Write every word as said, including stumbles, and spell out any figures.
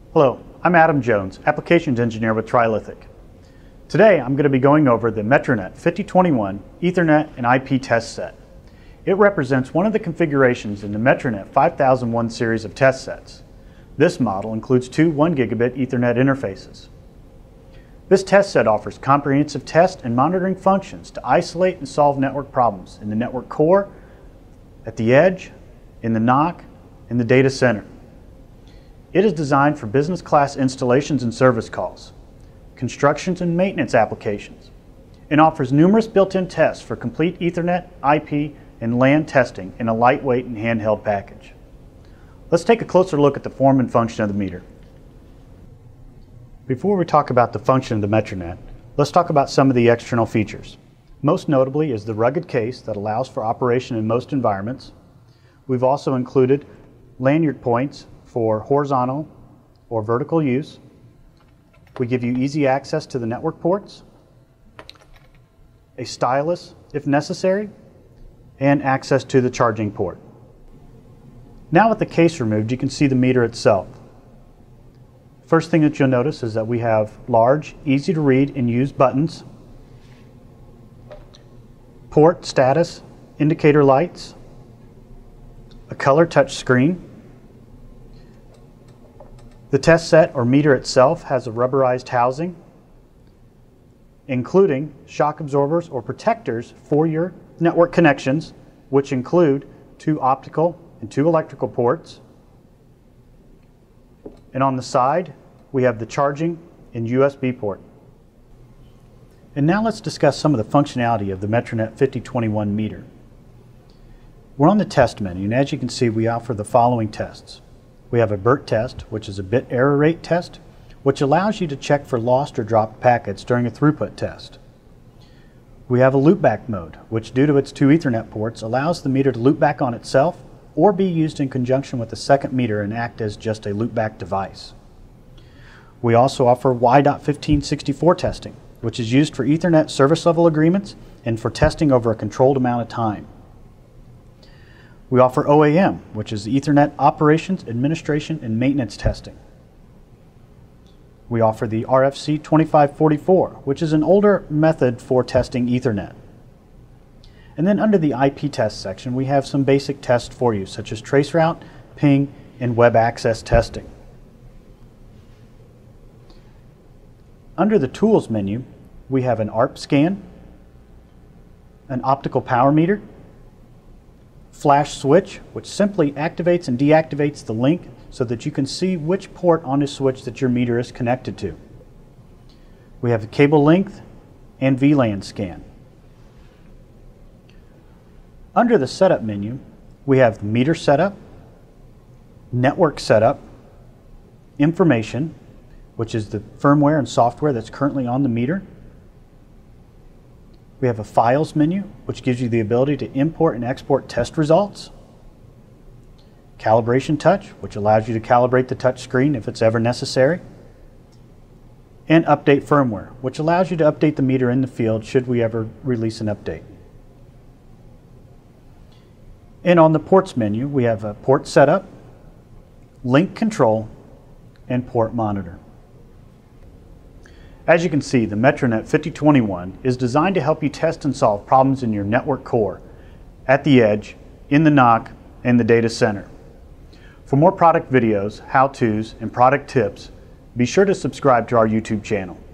Hello, I'm Adam Jones, Applications Engineer with Trilithic. Today I'm going to be going over the MetroNet fifty twenty-one Ethernet and I P test set. It represents one of the configurations in the MetroNet five thousand one series of test sets. This model includes two one gigabit Ethernet interfaces. This test set offers comprehensive test and monitoring functions to isolate and solve network problems in the network core, at the edge, in the N O C, in the data center. It is designed for business class installations and service calls, constructions and maintenance applications, and offers numerous built-in tests for complete Ethernet, I P, and LAN testing in a lightweight and handheld package. Let's take a closer look at the form and function of the meter. Before we talk about the function of the MetroNet, let's talk about some of the external features. Most notably is the rugged case that allows for operation in most environments. We've also included lanyard points for horizontal or vertical use. We give you easy access to the network ports, a stylus if necessary, and access to the charging port. Now with the case removed, you can see the meter itself. First thing that you'll notice is that we have large, easy to read and use buttons, port status indicator lights, a color touch screen. The test set or meter itself has a rubberized housing, including shock absorbers or protectors for your network connections, which include two optical and two electrical ports. And on the side, we have the charging and U S B port. And now let's discuss some of the functionality of the MetroNet fifty twenty-one meter. We're on the test menu, and as you can see, we offer the following tests. We have a B E R T test, which is a bit error rate test, which allows you to check for lost or dropped packets during a throughput test. We have a loopback mode, which due to its two Ethernet ports allows the meter to loop back on itself or be used in conjunction with a second meter and act as just a loopback device. We also offer Y fifteen sixty-four testing, which is used for Ethernet service level agreements and for testing over a controlled amount of time. We offer O A M, which is Ethernet operations, administration, and maintenance testing. We offer the R F C twenty-five forty-four, which is an older method for testing Ethernet. And then under the I P test section, we have some basic tests for you, such as traceroute, ping, and web access testing. Under the tools menu, we have an A R P scan, an optical power meter, flash switch, which simply activates and deactivates the link so that you can see which port on the switch that your meter is connected to. We have a cable length and V LAN scan. Under the setup menu, we have the meter setup, network setup, information, which is the firmware and software that's currently on the meter. We have a files menu, which gives you the ability to import and export test results. Calibration touch, which allows you to calibrate the touch screen if it's ever necessary. And update firmware, which allows you to update the meter in the field should we ever release an update. And on the ports menu, we have a port setup, link control, and port monitor. As you can see, the MetroNet fifty twenty-one is designed to help you test and solve problems in your network core, at the edge, in the N O C, and the data center. For more product videos, how-tos, and product tips, be sure to subscribe to our YouTube channel.